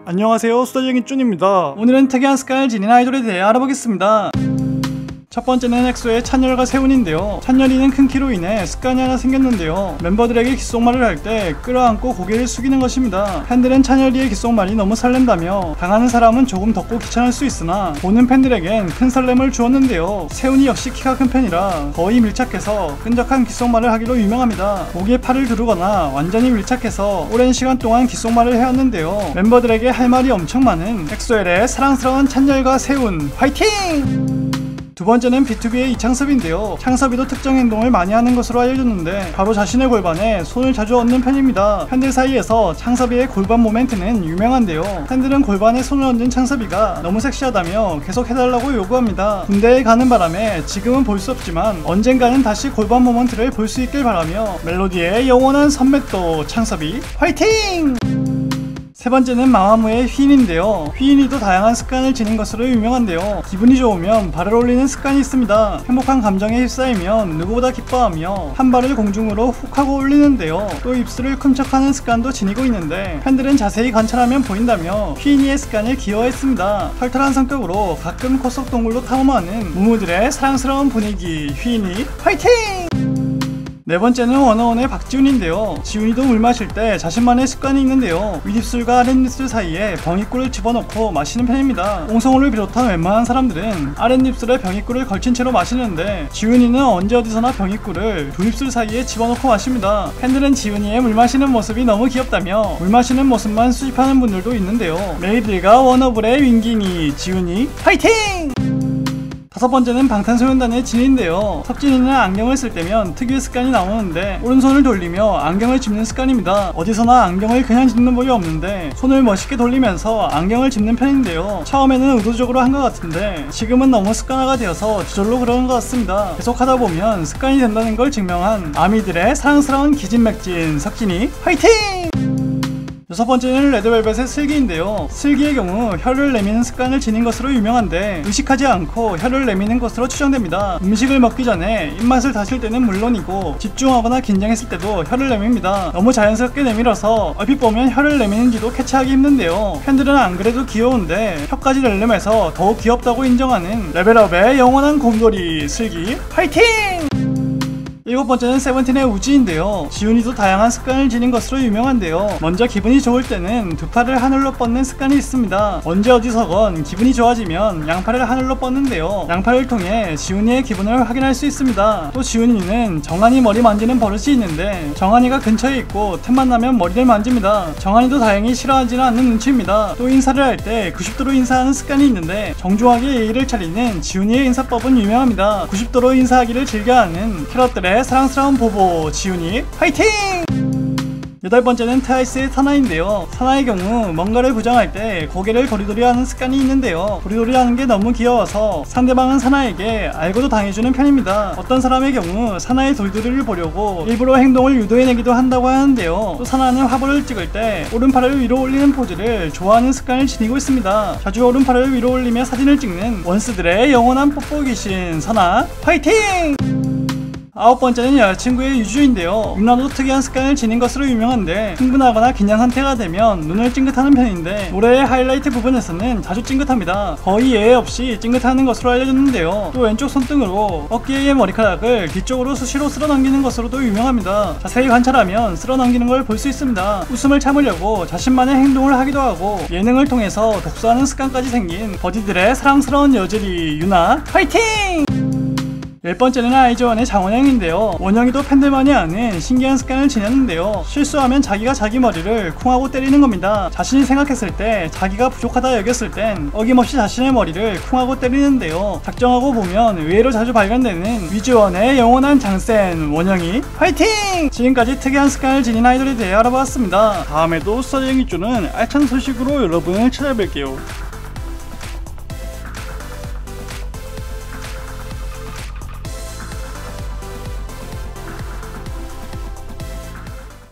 안녕하세요, 수다쟁이 쭌입니다. 오늘은 특이한 습관을 지닌 아이돌에 대해 알아보겠습니다. 첫 번째는 엑소의 찬열과 세훈인데요. 찬열이는 큰 키로 인해 습관이 하나 생겼는데요. 멤버들에게 귓속말을 할 때 끌어안고 고개를 숙이는 것입니다. 팬들은 찬열이의 귓속말이 너무 설렌다며 당하는 사람은 조금 덥고 귀찮을 수 있으나 보는 팬들에겐 큰 설렘을 주었는데요. 세훈이 역시 키가 큰 편이라 거의 밀착해서 끈적한 귓속말을 하기로 유명합니다. 목에 팔을 두르거나 완전히 밀착해서 오랜 시간 동안 귓속말을 해왔는데요. 멤버들에게 할 말이 엄청 많은 엑소엘의 사랑스러운 찬열과 세훈 화이팅! 두 번째는 BTOB의 이창섭인데요. 창섭이도 특정 행동을 많이 하는 것으로 알려졌는데 바로 자신의 골반에 손을 자주 얹는 편입니다. 팬들 사이에서 창섭이의 골반 모멘트는 유명한데요. 팬들은 골반에 손을 얹은 창섭이가 너무 섹시하다며 계속 해달라고 요구합니다. 군대에 가는 바람에 지금은 볼 수 없지만 언젠가는 다시 골반 모먼트를 볼 수 있길 바라며 멜로디의 영원한 선맷도 창섭이 화이팅! 세 번째는 마마무의 휘인인데요. 휘인이도 다양한 습관을 지닌 것으로 유명한데요. 기분이 좋으면 발을 올리는 습관이 있습니다. 행복한 감정에 휩싸이면 누구보다 기뻐하며 한 발을 공중으로 훅 하고 올리는데요. 또 입술을 쿰척하는 습관도 지니고 있는데 팬들은 자세히 관찰하면 보인다며 휘인이의 습관을 귀여워했습니다. 털털한 성격으로 가끔 코속동굴로 탐험하는 무무들의 사랑스러운 분위기 휘인이 화이팅! 네 번째는 워너원의 박지훈인데요. 지훈이도 물 마실 때 자신만의 습관이 있는데요. 윗입술과 아랫입술 사이에 병입꿀을 집어넣고 마시는 편입니다. 옹성우를 비롯한 웬만한 사람들은 아랫입술에 병입꿀을 걸친 채로 마시는데 지훈이는 언제 어디서나 병입꿀을 두 입술 사이에 집어넣고 마십니다. 팬들은 지훈이의 물 마시는 모습이 너무 귀엽다며 물 마시는 모습만 수집하는 분들도 있는데요. 메이들과 워너블의 윙기니 지훈이 화이팅! 다섯 번째는 방탄소년단의 진인데요. 석진이는 안경을 쓸 때면 특유의 습관이 나오는데 오른손을 돌리며 안경을 짚는 습관입니다. 어디서나 안경을 그냥 짚는 법이 없는데 손을 멋있게 돌리면서 안경을 짚는 편인데요. 처음에는 의도적으로 한 것 같은데 지금은 너무 습관화가 되어서 저절로 그러는 것 같습니다. 계속 하다 보면 습관이 된다는 걸 증명한 아미들의 사랑스러운 기진맥진 석진이 화이팅! 여섯 번째는 레드벨벳의 슬기인데요. 슬기의 경우 혀를 내미는 습관을 지닌 것으로 유명한데 의식하지 않고 혀를 내미는 것으로 추정됩니다. 음식을 먹기 전에 입맛을 다실 때는 물론이고 집중하거나 긴장했을 때도 혀를 내밉니다. 너무 자연스럽게 내밀어서 얼핏 보면 혀를 내미는지도 캐치하기 힘든데요. 팬들은 안 그래도 귀여운데 혀까지 낼름해서 더욱 귀엽다고 인정하는 레벨업의 영원한 곰돌이 슬기 화이팅! 일곱 번째는 세븐틴의 우지인데요. 지훈이도 다양한 습관을 지닌 것으로 유명한데요. 먼저 기분이 좋을 때는 두 팔을 하늘로 뻗는 습관이 있습니다. 언제 어디서건 기분이 좋아지면 양팔을 하늘로 뻗는데요. 양팔을 통해 지훈이의 기분을 확인할 수 있습니다. 또 지훈이는 정한이 머리 만지는 버릇이 있는데 정한이가 근처에 있고 틈만 나면 머리를 만집니다. 정한이도 다행히 싫어하지는 않는 눈치입니다. 또 인사를 할 때 90도로 인사하는 습관이 있는데 정중하게 예의를 차리는 지훈이의 인사법은 유명합니다. 90도로 인사하기를 즐겨하는 캐럿들의 사랑스러운 보보 지훈이 화이팅! 여덟 번째는 트와이스의 사나인데요. 사나의 경우 뭔가를 부정할 때 고개를 도리도리 하는 습관이 있는데요. 도리도리 하는 게 너무 귀여워서 상대방은 사나에게 알고도 당해주는 편입니다. 어떤 사람의 경우 사나의 도리도리를 보려고 일부러 행동을 유도해내기도 한다고 하는데요. 또 사나는 화보를 찍을 때 오른팔을 위로 올리는 포즈를 좋아하는 습관을 지니고 있습니다. 자주 오른팔을 위로 올리며 사진을 찍는 원스들의 영원한 뽀뽀 귀신 사나 화이팅! 아홉 번째는 여자친구의 유주인데요. 윤나도 특이한 습관을 지닌 것으로 유명한데 흥분하거나 긴장 상태가 되면 눈을 찡긋하는 편인데 노래의 하이라이트 부분에서는 자주 찡긋합니다. 거의 예외 없이 찡긋하는 것으로 알려졌는데요. 또 왼쪽 손등으로 어깨의 머리카락을 뒤쪽으로 수시로 쓸어 넘기는 것으로도 유명합니다. 자세히 관찰하면 쓸어 넘기는 걸 볼 수 있습니다. 웃음을 참으려고 자신만의 행동을 하기도 하고 예능을 통해서 독서하는 습관까지 생긴 버디들의 사랑스러운 여주리 유나 화이팅! 열 번째는 아이즈원의 장원영인데요. 원영이도 팬들만이 아는 신기한 습관을 지녔는데요. 실수하면 자기가 자기 머리를 쿵하고 때리는 겁니다. 자신이 생각했을 때 자기가 부족하다 여겼을 땐 어김없이 자신의 머리를 쿵하고 때리는데요. 작정하고 보면 의외로 자주 발견되는 위즈원의 영원한 장센 원영이 화이팅! 지금까지 특이한 습관을 지닌 아이돌에 대해 알아보았습니다. 다음에도 수다쟁이 쭈는 알찬 소식으로 여러분을 찾아뵐게요.